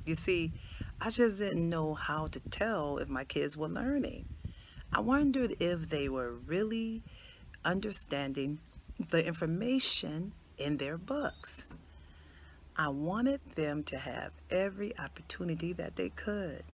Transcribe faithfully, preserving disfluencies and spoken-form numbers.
You see, I just didn't know how to tell if my kids were learning. I wondered if they were really understanding the information in their books. I wanted them to have every opportunity that they could.